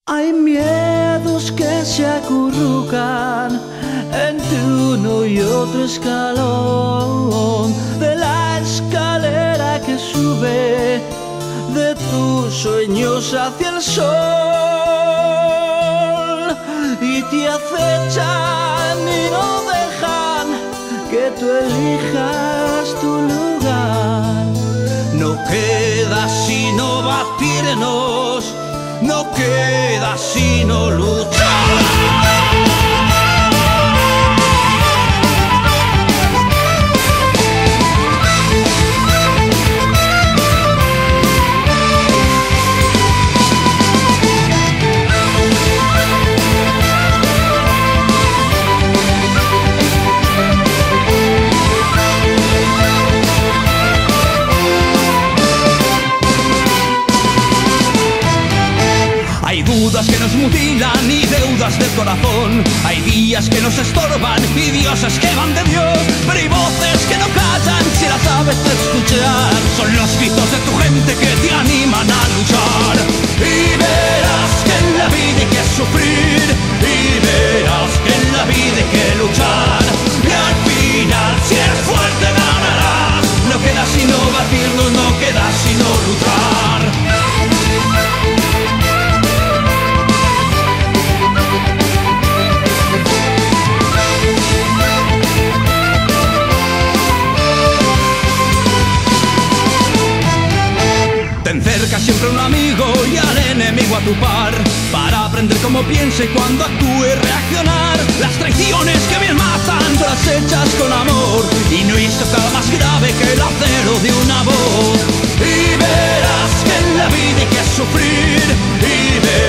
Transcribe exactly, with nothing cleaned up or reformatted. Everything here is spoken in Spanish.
Hay miedos que se acurrucan entre uno y otro escalón de la escalera que sube de tus sueños hacia el sol, y te acechan y no dejan que tú elijas tu lugar. No queda sino batirnos, no queda sino luchar. Hay dudas que nos mutilan y deudas del corazón. Hay días que nos estorban y dioses que van de Dios. Pero hay voces que no callan si las sabes escuchar. Son los gritos de tu gente que te animan a luchar. Y verás que en la vida hay que sufrir, y verás que en la vida hay que luchar. Y al final, si eres fuerte, ganarás. No queda sino batirnos, no queda sino luchar. Ten cerca siempre un amigo y al enemigo a tu par, para aprender cómo piensa y cuando actúe reaccionar. Las traiciones que bien matan son las hechas con amor, y no hay estocada más grave que el acero de una voz. Y verás que en la vida hay que sufrir, y verás